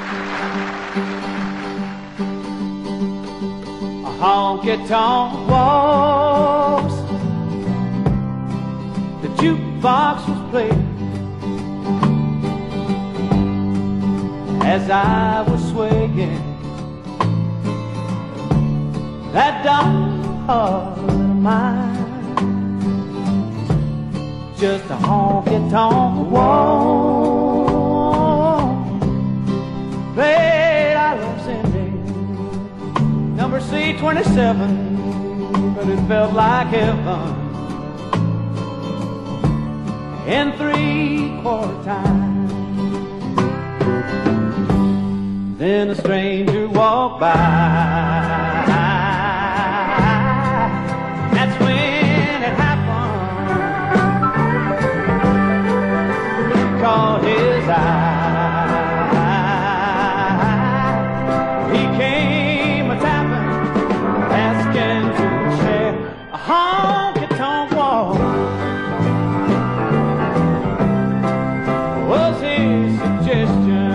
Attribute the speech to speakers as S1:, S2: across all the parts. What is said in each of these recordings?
S1: A honky tonk waltz, the jukebox was playing as I was swaying. That darling heart of mine, just a honky tonk waltz, played our love's ending, number C27, but it felt like heaven in 3/4 time. Then a stranger walked by. That's when it happened. Caught his eye. He came a-tapping, asking to share a honky-tonk waltz. Was his suggestion.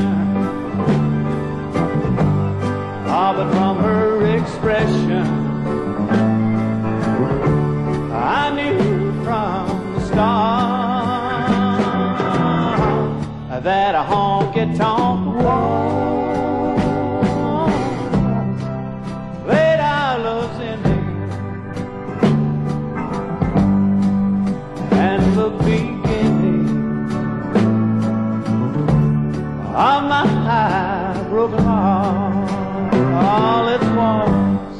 S1: But from her expression, I knew from the start that a honky-tonk waltz laid our love's ending and the beginning of my broken heart. All its walls.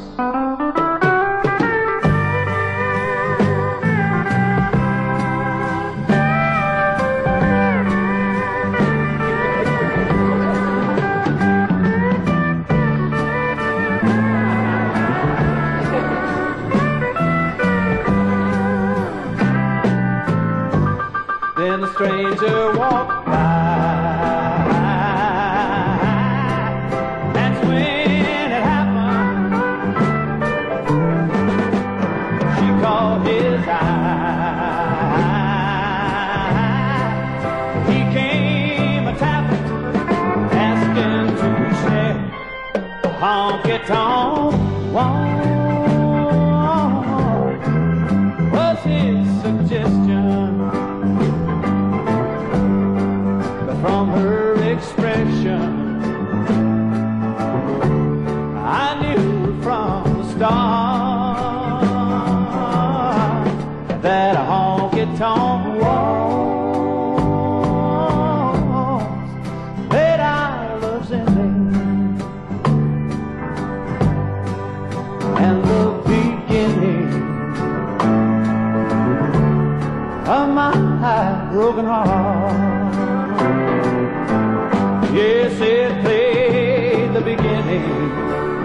S1: Then a stranger walked by. He came a-tapping, asking to share a honky-tonk waltz. Was his suggestion, but from her expression, I knew from the start that a honky-tonk waltz made our love's ending and the beginning of my broken heart. Yes, it played the beginning